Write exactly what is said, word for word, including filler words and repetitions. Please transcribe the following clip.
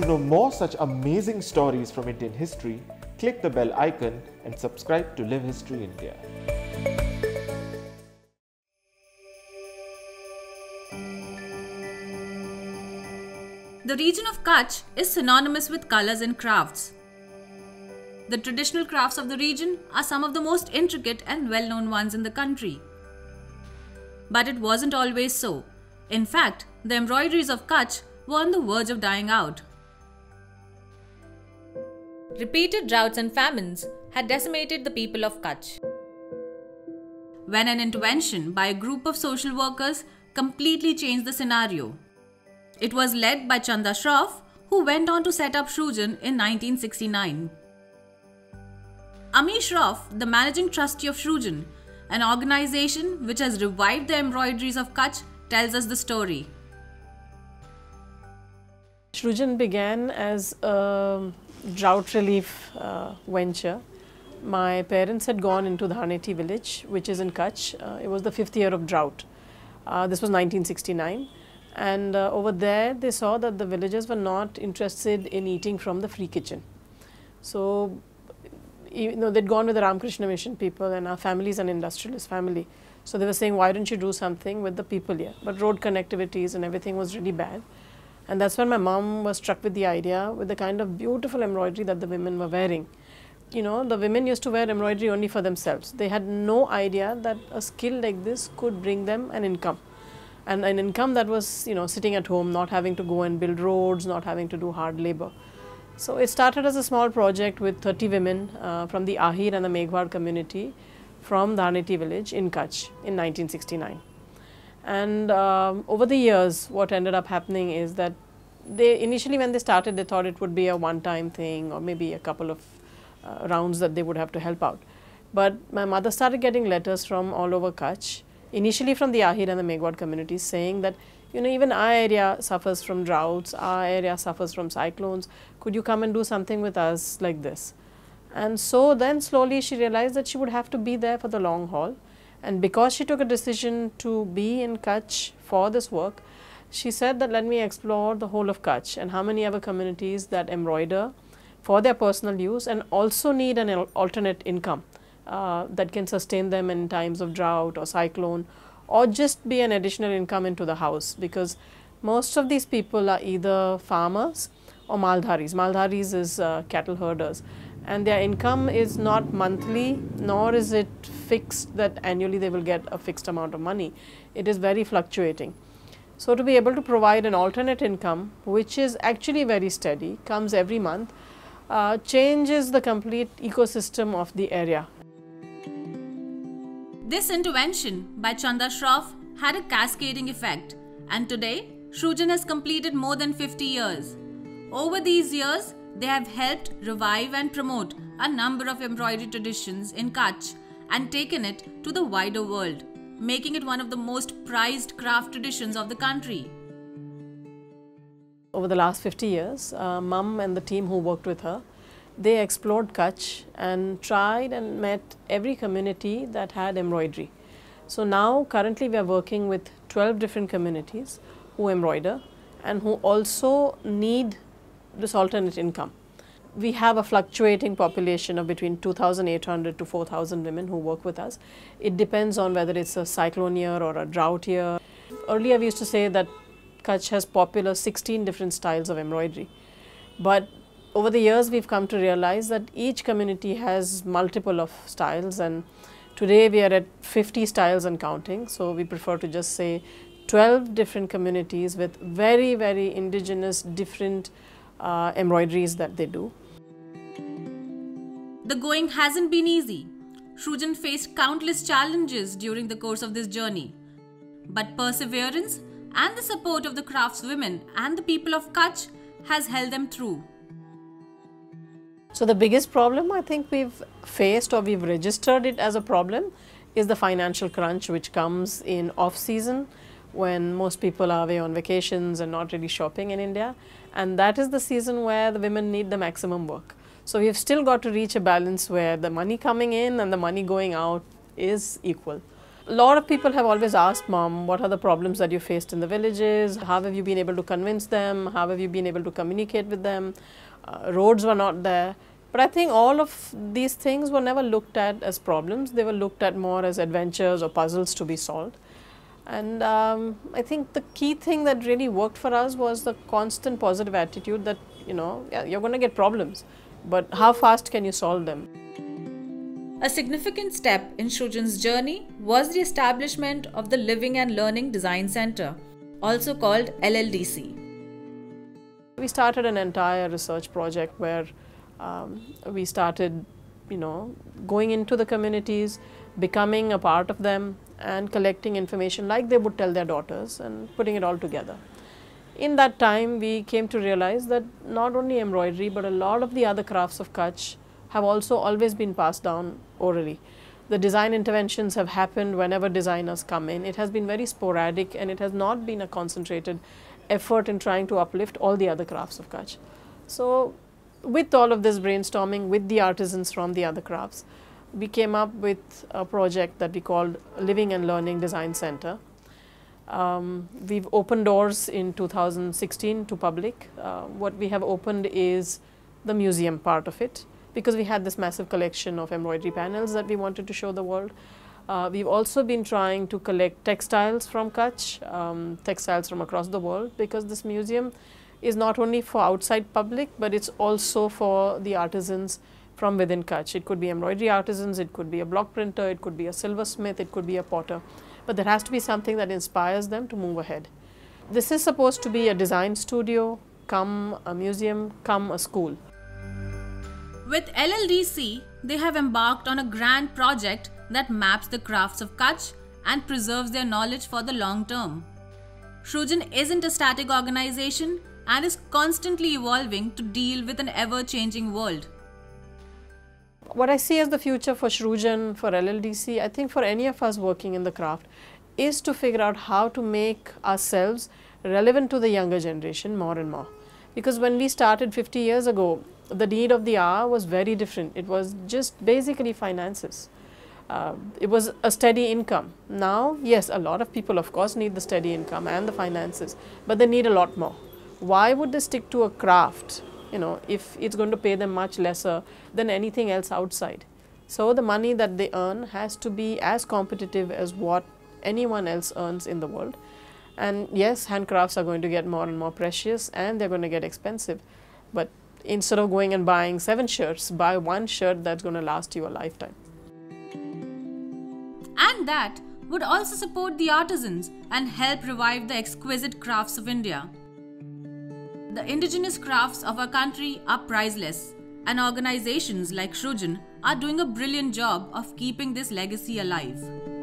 To know more such amazing stories from Indian history, click the bell icon and subscribe to Live History India. The region of Kutch is synonymous with colours and crafts. The traditional crafts of the region are some of the most intricate and well-known ones in the country. But it wasn't always so. In fact, the embroideries of Kutch were on the verge of dying out. Repeated droughts and famines had decimated the people of Kutch, when an intervention by a group of social workers completely changed the scenario. It was led by Chanda Shroff, who went on to set up Shrujan in nineteen sixty-nine. Ami Shroff, the managing trustee of Shrujan, an organization which has revived the embroideries of Kutch, tells us the story. Shrujan began as a drought relief uh, venture. My parents had gone into the Dhaneti village, which is in Kutch. Uh, it was the fifth year of drought. Uh, this was nineteen sixty-nine. And uh, over there, they saw that the villagers were not interested in eating from the free kitchen. So, you know, they'd gone with the Ramakrishna Mission people, and our family is an industrialist family. So they were saying, why don't you do something with the people here? But road connectivities and everything was really bad. And that's when my mom was struck with the idea, with the kind of beautiful embroidery that the women were wearing. You know, the women used to wear embroidery only for themselves. They had no idea that a skill like this could bring them an income. And an income that was, you know, sitting at home, not having to go and build roads, not having to do hard labor. So it started as a small project with thirty women uh, from the Ahir and the Meghwad community from Dhaneti village in Kutch in nineteen sixty-nine. And um, over the years, what ended up happening is that they initially, when they started, they thought it would be a one-time thing or maybe a couple of uh, rounds that they would have to help out. But my mother started getting letters from all over Kutch, initially from the Ahir and the Meghwad communities, saying that, you know, even our area suffers from droughts, our area suffers from cyclones, could you come and do something with us like this? And so then slowly she realized that she would have to be there for the long haul. And because she took a decision to be in Kutch for this work, she said that let me explore the whole of Kutch and how many other communities that embroider for their personal use and also need an alternate income uh, that can sustain them in times of drought or cyclone, or just be an additional income into the house, because most of these people are either farmers or maldharis. Maldharis is uh, cattle herders, and their income is not monthly, nor is it fixed that annually they will get a fixed amount of money. It is very fluctuating. So to be able to provide an alternate income, which is actually very steady, comes every month, uh, changes the complete ecosystem of the area. This intervention by Chanda Shroff had a cascading effect, and today Shrujan has completed more than fifty years. Over these years, they have helped revive and promote a number of embroidery traditions in Kutch and taken it to the wider world, making it one of the most prized craft traditions of the country. Over the last fifty years, uh, Mum and the team who worked with her, they explored Kutch and tried and met every community that had embroidery. So now currently we are working with twelve different communities who embroider and who also need this alternate income. We have a fluctuating population of between two thousand eight hundred to four thousand women who work with us. It depends on whether it's a cyclone year or a drought year. Earlier we used to say that Kutch has popular sixteen different styles of embroidery. But over the years we've come to realize that each community has multiple of styles, and today we are at fifty styles and counting. So we prefer to just say twelve different communities with very, very indigenous different uh, embroideries that they do. The going hasn't been easy. Shrujan faced countless challenges during the course of this journey. But perseverance and the support of the craftswomen and the people of Kutch has held them through. So the biggest problem I think we've faced, or we've registered it as a problem, is the financial crunch which comes in off-season when most people are away on vacations and not really shopping in India. And that is the season where the women need the maximum work. So we've still got to reach a balance where the money coming in and the money going out is equal. A lot of people have always asked, Mom, what are the problems that you faced in the villages? How have you been able to convince them? How have you been able to communicate with them? Uh, roads were not there. But I think all of these things were never looked at as problems. They were looked at more as adventures or puzzles to be solved. And um, I think the key thing that really worked for us was the constant positive attitude that, you know, yeah, you're going to get problems, but how fast can you solve them? A significant step in Shrujan's journey was the establishment of the Living and Learning Design Center, also called L L D C. We started an entire research project where um, we started, you know, going into the communities, becoming a part of them and collecting information like they would tell their daughters and putting it all together. In that time, we came to realize that not only embroidery but a lot of the other crafts of Kutch have also always been passed down orally. The design interventions have happened whenever designers come in. It has been very sporadic and it has not been a concentrated effort in trying to uplift all the other crafts of Kutch. So with all of this brainstorming with the artisans from the other crafts, we came up with a project that we called Living and Learning Design Center. Um, we've opened doors in two thousand sixteen to public. Uh, what we have opened is the museum part of it, because we had this massive collection of embroidery panels that we wanted to show the world. Uh, we've also been trying to collect textiles from Kutch, um, textiles from across the world, because this museum is not only for outside public, but it's also for the artisans from within Kutch. It could be embroidery artisans, it could be a block printer, it could be a silversmith, it could be a potter. But there has to be something that inspires them to move ahead. This is supposed to be a design studio, come a museum, come a school. With L L D C, they have embarked on a grand project that maps the crafts of Kutch and preserves their knowledge for the long term. Shrujan isn't a static organization and is constantly evolving to deal with an ever-changing world. What I see as the future for Shrujan, for L L D C, I think for any of us working in the craft, is to figure out how to make ourselves relevant to the younger generation more and more. Because when we started fifty years ago, the need of the hour was very different. It was just basically finances. Uh, it was a steady income. Now, yes, a lot of people of course need the steady income and the finances, but they need a lot more. Why would they stick to a craft, you know, if it's going to pay them much lesser than anything else outside? So the money that they earn has to be as competitive as what anyone else earns in the world. And yes, handcrafts are going to get more and more precious and they're going to get expensive. But instead of going and buying seven shirts, buy one shirt that's going to last you a lifetime. And that would also support the artisans and help revive the exquisite crafts of India. The indigenous crafts of our country are priceless, and organizations like Shrujan are doing a brilliant job of keeping this legacy alive.